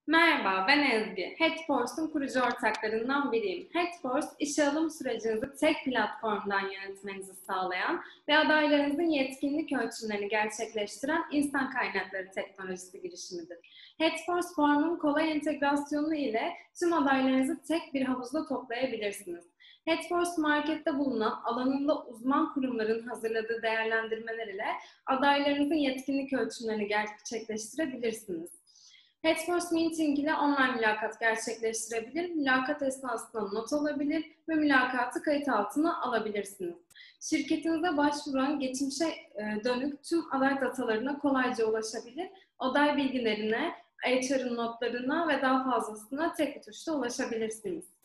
Merhaba, ben Ezgi. Headforce'un kurucu ortaklarından biriyim. Headforce, işe alım sürecinizi tek platformdan yönetmenizi sağlayan ve adaylarınızın yetkinlik ölçümlerini gerçekleştiren insan kaynakları teknolojisi girişimidir. Headforce Form'un kolay entegrasyonu ile tüm adaylarınızı tek bir havuzda toplayabilirsiniz. Headforce markette bulunan alanında uzman kurumların hazırladığı değerlendirmeler ile adaylarınızın yetkinlik ölçümlerini gerçekleştirebilirsiniz. Headforce Meeting ile online mülakat gerçekleştirebilir, mülakat esnasında not alabilir ve mülakatı kayıt altına alabilirsiniz. Şirketinize başvuran geçmişe dönük tüm aday datalarına kolayca ulaşabilir, aday bilgilerine, HR'ın notlarına ve daha fazlasına tek bir tuşla ulaşabilirsiniz.